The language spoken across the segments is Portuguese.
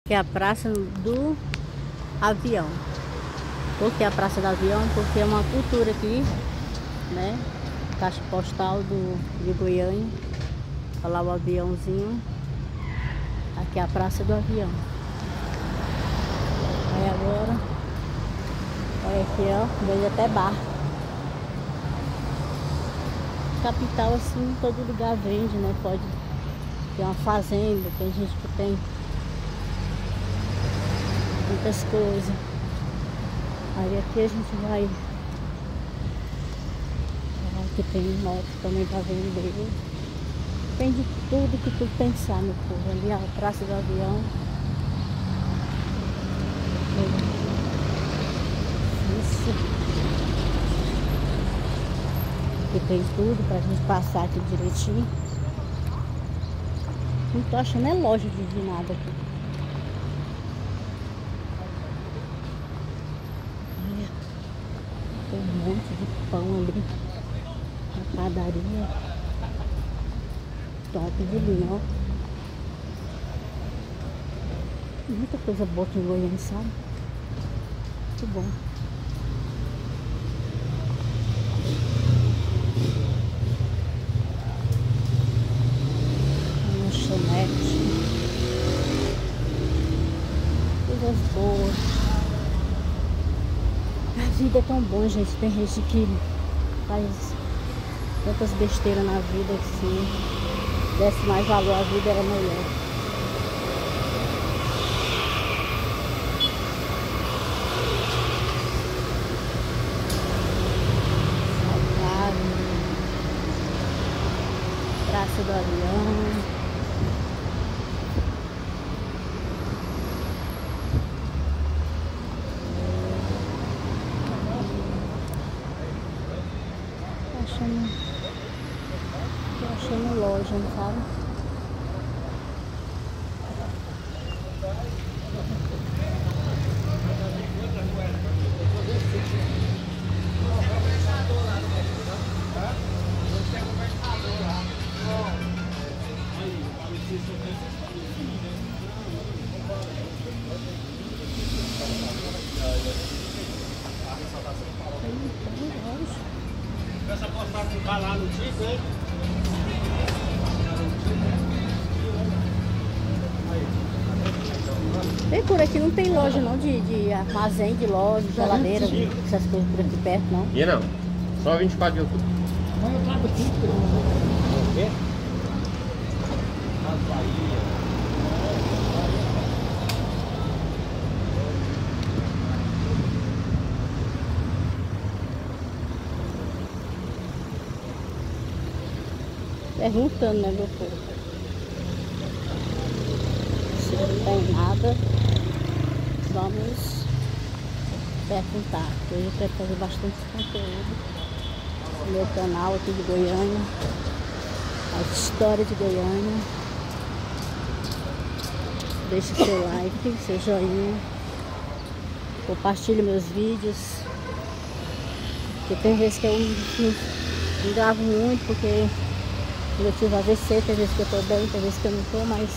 que é a Praça do Avião. Por que a Praça do Avião? Porque é uma cultura aqui, né? Caixa postal de Goiânia. Olha lá o aviãozinho. Aqui é a Praça do Avião. Aí agora, olha aqui, ó, vejo até bar. Capital, assim, todo lugar vende, né? Pode ter uma fazenda, tem gente que tem muitas coisas. Aí aqui a gente vai. Aqui tem moto também para vender. Tem de tudo que tu pensar, meu povo. Ali a Praça do Avião. Isso. Aqui tem tudo pra gente passar aqui direitinho. Não tô achando é loja de nada aqui. Olha, tem um monte de pão ali na padaria. Top de linha, ó. Muita coisa boa aqui em Goiânia, sabe? Muito bom. Lanchonete. Coisas boas. A vida é tão boa, gente. Tem gente que faz tantas besteiras na vida que se desse mais valor à vida era melhor. Praça do Avião. Tô achando loja, sabe? Essa postagem que vai lá no Tico, hein? Tem por aqui, não tem loja não de armazém, de loja, de geladeira, essas coisas por aqui perto não. E não, só 24 de outubro. Mas eu trago aqui, o quê? As Bahia. Perguntando, né, meu povo? Se não tem nada, vamos perguntar. Hoje eu quero fazer bastante conteúdo no meu canal aqui de Goiânia, as histórias de Goiânia. Deixe seu like, seu joinha, compartilhe meus vídeos, porque tem vezes que eu não gravo muito porque eu tive AVC, tem vezes que eu tô bem, tem vezes que eu não tô, mas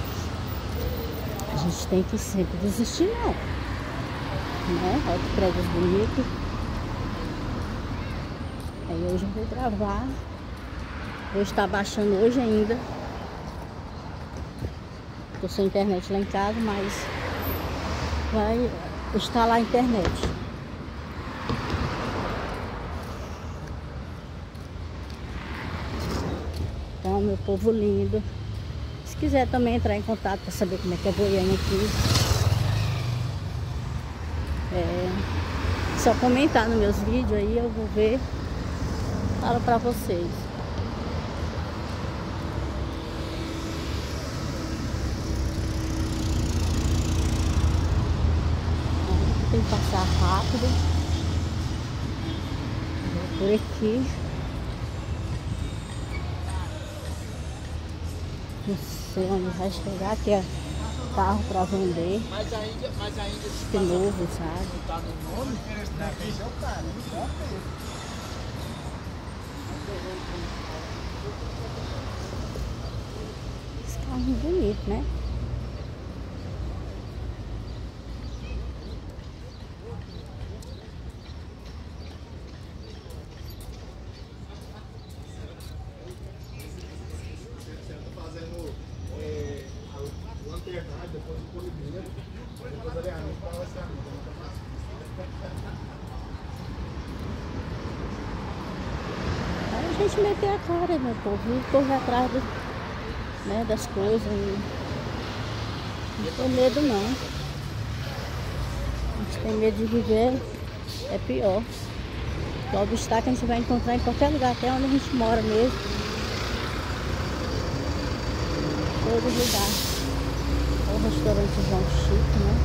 a gente tem que sempre desistir não, né? Olha que prédios bonitos. Aí hoje eu vou gravar, vou estar baixando hoje ainda. Tô sem internet lá em casa, mas vai estar lá a internet. Então, meu povo lindo, se quiser também entrar em contato para saber como é que é Goiânia aqui, só comentar nos meus vídeos aí, eu vou ver, falo para vocês. Tem que passar rápido. Vou por aqui. Não sei onde vai chegar, que é carro para vender. Mas ainda Que novo, sabe? tá no nome, esse é o cara. Esse carro é bonito, né? Aí a gente meter a cara, meu povo, e correr atrás né, das coisas. E não tem medo não. A gente tem medo de viver, é pior. O obstáculo a gente vai encontrar em qualquer lugar, até onde a gente mora mesmo. Todo lugar. É um restaurantezão chique, né?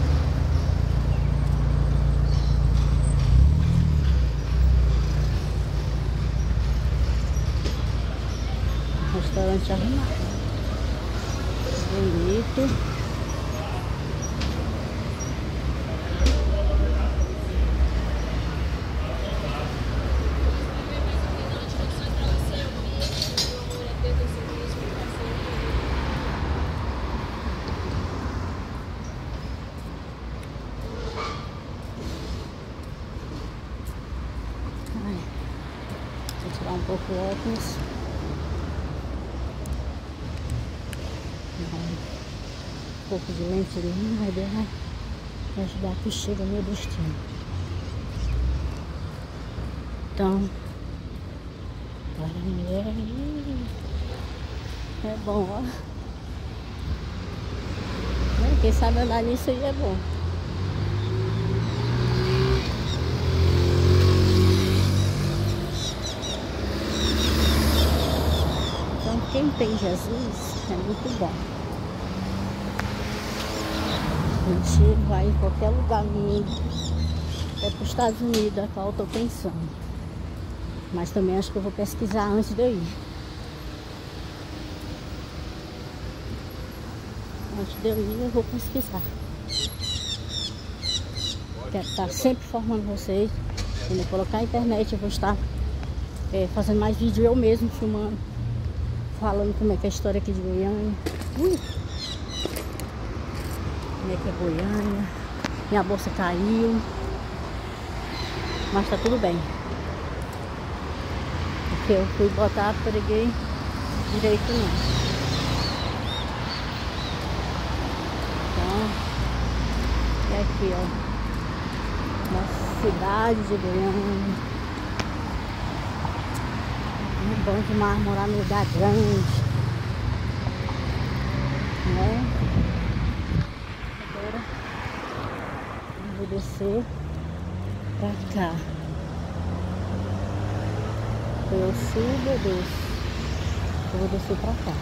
Um restaurante arrumado. Bonito. Vou tirar um pouco o óculos. Um pouco de lente ali, vai ajudar que chega no meu destino. Então, é bom, ó. Quem sabe andar nisso aí é bom. Quem tem Jesus é muito bom. A gente vai em qualquer lugar no mundo, até para os Estados Unidos, é a qual eu estou pensando. Mas também acho que eu vou pesquisar antes de eu ir. Antes de eu ir, eu vou pesquisar. Quero estar sempre informando vocês. Quando eu colocar na internet, eu vou estar fazendo mais vídeo eu mesmo, filmando. Falando como é que é a história aqui de Goiânia. Como é que é Goiânia. Minha bolsa caiu. Mas tá tudo bem. Porque eu fui botar, preguei direito não. Então, é aqui, ó. Nossa cidade de Goiânia. É bom demais morar num lugar grande, né? Agora eu vou descer pra cá. Eu subo, eu desço. Eu vou descer pra cá.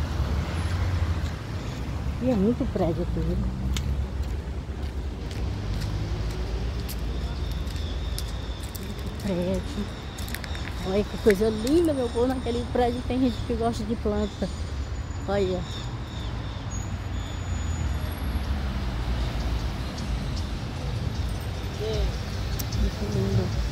E é muito prédio aqui, viu? Muito prédio. Olha que coisa linda, meu povo. Naquele prédio tem gente que gosta de planta. Olha. Muito lindo.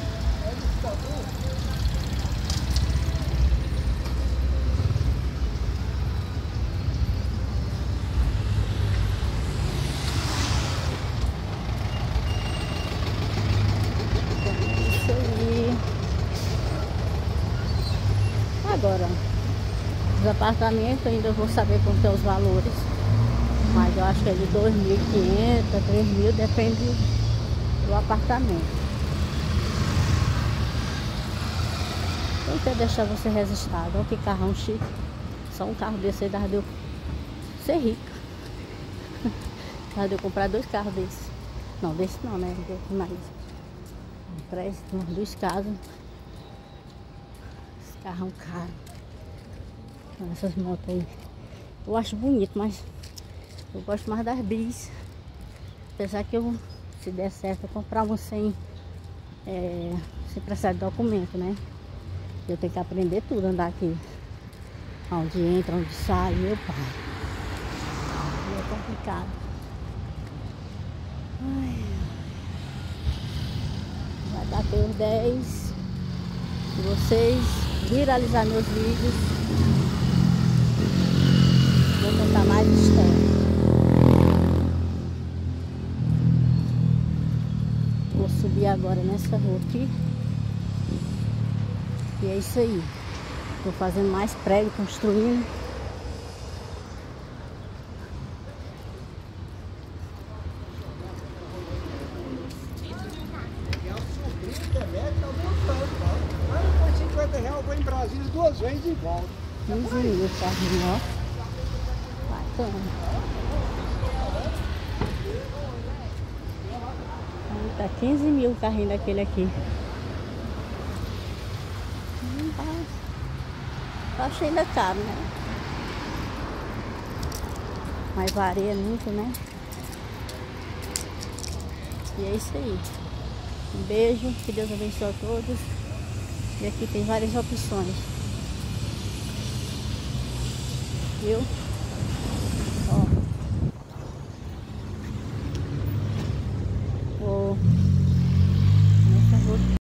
Isso aí. Agora, os apartamentos ainda eu vou saber quanto é os valores, mas eu acho que é de 2.500 a 3.000, depende do apartamento. Eu quero deixar você resistado. Olha que carrão chique. Só um carro desse aí dava de eu ser rica. Dava de eu comprar 2 carros desses. Não, desse não, né? Mais. Para duas casas. Carrão caro. Essas motos aí. Eu acho bonito, mas eu gosto mais das bis. Apesar que eu, se der certo, eu comprar uma sem precisar de documento, né? Eu tenho que aprender tudo, andar aqui. Onde entra, onde sai, meu pai. É complicado. Ai. Vai dar até os 10. Se vocês viralizar meus vídeos, vou contar mais história. Vou subir agora nessa rua aqui. E é isso aí. Tô fazendo mais prédio, construindo. tira 2 vezes e volta. 15 mil carrinho, ó. Bacana. Aí tá 15 mil o carrinho daquele aqui. Eu achei ainda caro, né? Mas varia muito, né? E é isso aí. Um beijo, que Deus abençoe a todos. E aqui tem várias opções. Viu?